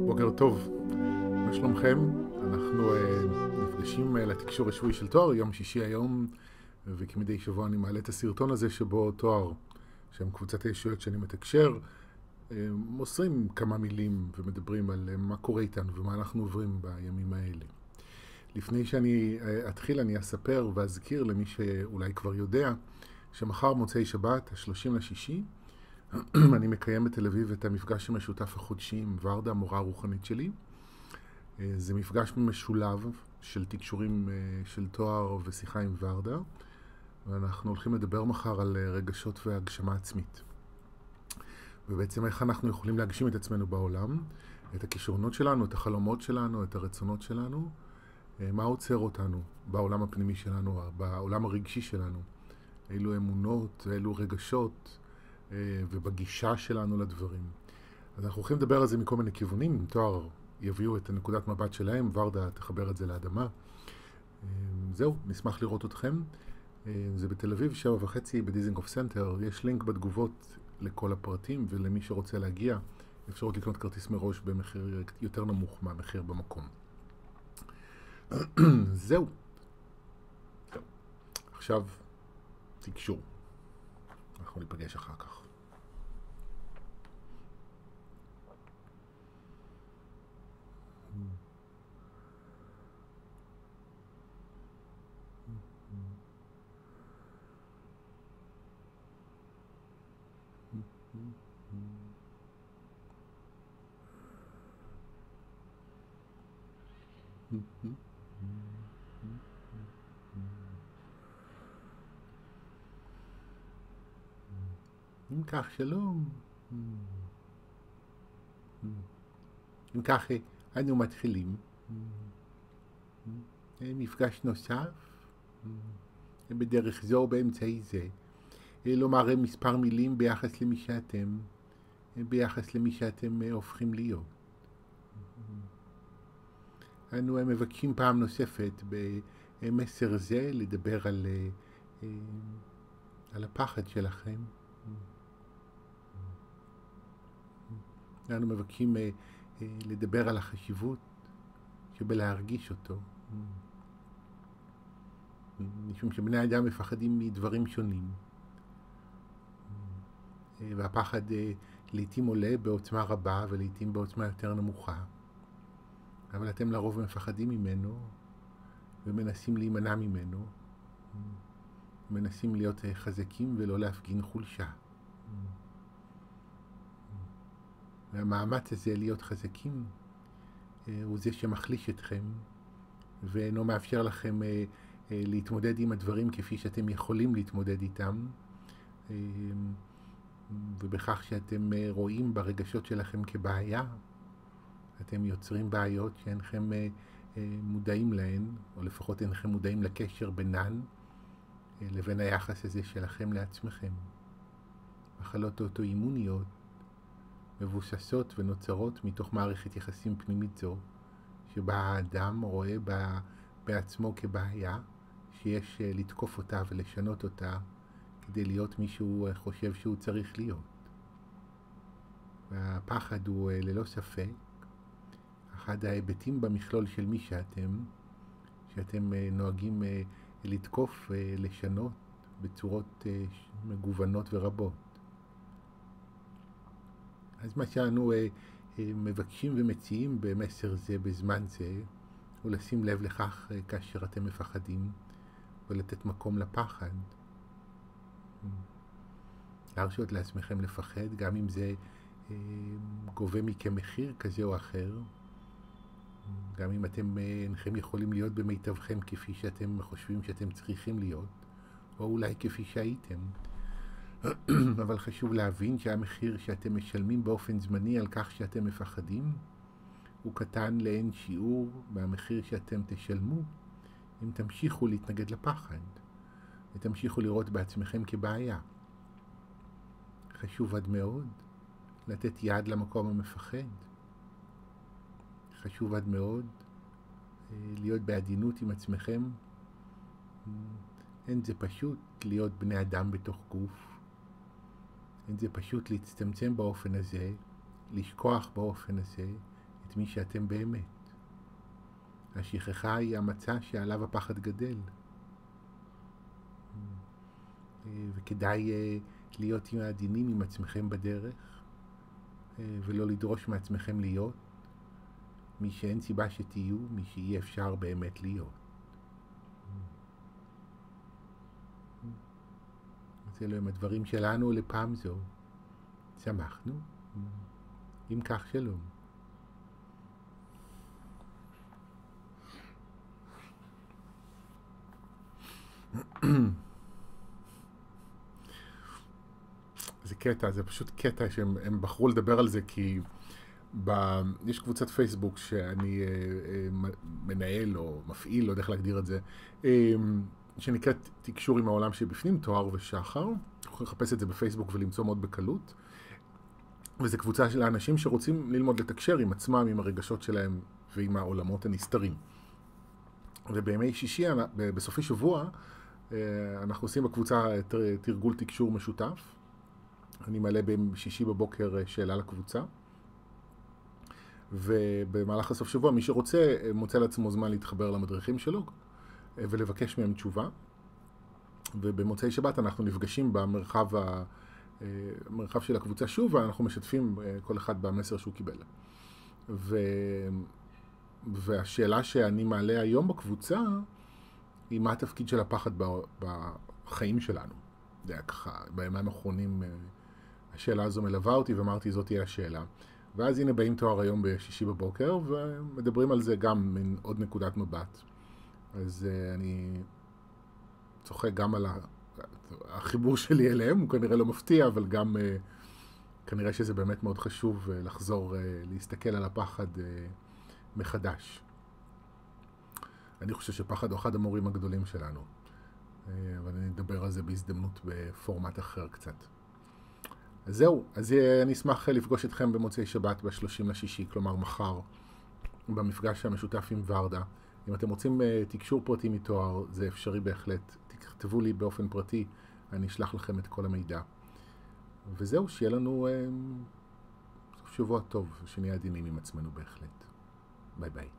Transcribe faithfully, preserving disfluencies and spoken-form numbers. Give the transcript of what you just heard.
בוקר טוב, מה שלומכם? אנחנו uh, נפגשים uh, לתקשור השבועי של תואר, יום שישי היום, וכמדי שבוע אני מעלה את הסרטון הזה שבו תואר, שהם קבוצת הישויות שאני מתקשר, uh, מוסרים כמה מילים ומדברים על uh, מה קורה איתנו ומה אנחנו עוברים בימים האלה. לפני שאני uh, אתחיל אני אספר ואזכיר למי שאולי כבר יודע, שמחר מוצאי שבת, השלושים לשישי, אני מקיים בתל אביב את המפגש המשותף החודשי עם ורדה, המורה הרוחנית שלי. זה מפגש משולב של תקשורים של תואר ושיחה עם ורדה, ואנחנו הולכים לדבר מחר על רגשות והגשמה עצמית. ובעצם איך אנחנו יכולים להגשים את עצמנו בעולם, את הכישרונות שלנו, את החלומות שלנו, את הרצונות שלנו, מה עוצר אותנו בעולם הפנימי שלנו, בעולם הרגשי שלנו, אילו אמונות, אילו רגשות, ובגישה שלנו לדברים. אז אנחנו הולכים לדבר על זה מכל מיני כיוונים, עם תואר יביאו את הנקודת מבט שלהם, ורדה תחבר את זה לאדמה. זהו, נשמח לראות אתכם. זה בתל אביב, שבע וחצי בדיזינגוף סנטר. יש לינק בתגובות לכל הפרטים, ולמי שרוצה להגיע, אפשרות לקנות כרטיס מראש במחיר יותר נמוך מהמחיר במקום. זהו. עכשיו, תקשור. אנחנו ניפגש אחר כך. אם כך, שלום. אם כך, אנו מתחילים. מפגש נוסף. בדרך זו באמצעי זה. לומר מספר מילים ביחס למי שאתם, ביחס למי שאתם הופכים להיות. אנו מבקשים פעם נוספת במסר זה לדבר על, על הפחד שלכם. אנו מבקשים לדבר על החשיבות שבלהרגיש אותו. משום שבני אדם מפחדים מדברים שונים. והפחד לעתים עולה בעוצמה רבה ולעתים בעוצמה יותר נמוכה. אבל אתם לרוב מפחדים ממנו ומנסים להימנע ממנו. מנסים להיות חזקים ולא להפגין חולשה. והמאמץ הזה להיות חזקים הוא זה שמחליש אתכם ואינו מאפשר לכם להתמודד עם הדברים כפי שאתם יכולים להתמודד איתם, ובכך שאתם רואים ברגשות שלכם כבעיה, אתם יוצרים בעיות שאינכם מודעים להן, או לפחות אינכם מודעים לקשר בינן לבין היחס הזה שלכם לעצמכם. מחלות אוטואימוניות מבוססות ונוצרות מתוך מערכת יחסים פנימית זו, שבה האדם רואה בעצמו כבעיה, שיש לתקוף אותה ולשנות אותה, כדי להיות מי שהוא חושב שהוא צריך להיות. והפחד הוא ללא ספק אחד ההיבטים במכלול של מי שאתם, שאתם נוהגים לתקוף, לשנות בצורות מגוונות ורבות. אז מה שאנו מבקשים ומציעים במסר זה בזמן זה, הוא לשים לב לכך כאשר אתם מפחדים, ולתת מקום לפחד. להרשות לעצמכם לפחד, גם אם זה גובה מכם מחיר כזה או אחר, גם אם אתם אינכם יכולים להיות במיטבכם כפי שאתם חושבים שאתם צריכים להיות, או אולי כפי שהייתם. אבל חשוב להבין שהמחיר שאתם משלמים באופן זמני על כך שאתם מפחדים, הוא קטן לאין שיעור מהמחיר שאתם תשלמו אם תמשיכו להתנגד לפחד ותמשיכו לראות בעצמכם כבעיה. חשוב עד מאוד לתת יד למקום המפחד. חשוב עד מאוד להיות בעדינות עם עצמכם. אין זה פשוט להיות בני אדם בתוך גוף. אין זה פשוט להצטמצם באופן הזה, לשכוח באופן הזה את מי שאתם באמת. השכחה היא המצע שעליו הפחד גדל. וכדאי להיות עדינים עם עצמכם בדרך, ולא לדרוש מעצמכם להיות מי שאין סיבה שתהיו, מי שאי אפשר באמת להיות. אז אלו הם הדברים שלנו לפעם זו. שמחנו. אם כך, שלום. זה קטע, זה פשוט קטע שהם בחרו לדבר על זה, כי ב... יש קבוצת פייסבוק שאני אה, אה, מנהל או מפעיל, לא יודע איך להגדיר את זה, אה, שנקראת תקשור עם העולם שבפנים, תואר ושחר. אנחנו יכולים לחפש את זה בפייסבוק ולמצוא מאוד בקלות. וזו קבוצה של האנשים שרוצים ללמוד לתקשר עם עצמם, עם הרגשות שלהם ועם העולמות הנסתרים. ובימי שישי, בסופי שבוע, אנחנו עושים בקבוצה תרגול תקשור משותף. אני מעלה בשישי בבוקר שאלה לקבוצה. ובמהלך הסוף שבוע, מי שרוצה, מוצא לעצמו זמן להתחבר למדריכים שלו ולבקש מהם תשובה. ובמוצאי שבת אנחנו נפגשים במרחב ה... המרחב של הקבוצה שוב, ואנחנו משתפים כל אחד במסר שהוא קיבל. ו... והשאלה שאני מעלה היום בקבוצה, היא מה התפקיד של הפחד בחיים שלנו. זה היה ככה, בימים האחרונים השאלה הזו מלווה אותי, ואמרתי, זאת תהיה השאלה. ואז הנה באים תואר היום בשישי בבוקר, ומדברים על זה גם מן עוד נקודת מבט. אז אני צוחק גם על ה... החיבור שלי אליהם, הוא כנראה לא מפתיע, אבל גם uh, כנראה שזה באמת מאוד חשוב uh, לחזור uh, להסתכל על הפחד uh, מחדש. אני חושב שפחד הוא אחד המורים הגדולים שלנו, uh, אבל אני אדבר על זה בהזדמנות בפורמט אחר קצת. אז זהו, אז uh, אני אשמח לפגוש אתכם במוצאי שבת ב-שלושים לשישי, כלומר מחר, במפגש המשותף עם ורדה. אם אתם רוצים uh, תקשור פרטי מתואר, זה אפשרי בהחלט. תכתבו לי באופן פרטי, אני אשלח לכם את כל המידע. וזהו, שיהיה לנו uh, שבוע טוב, שנהיה עדינים עם עצמנו בהחלט. ביי ביי.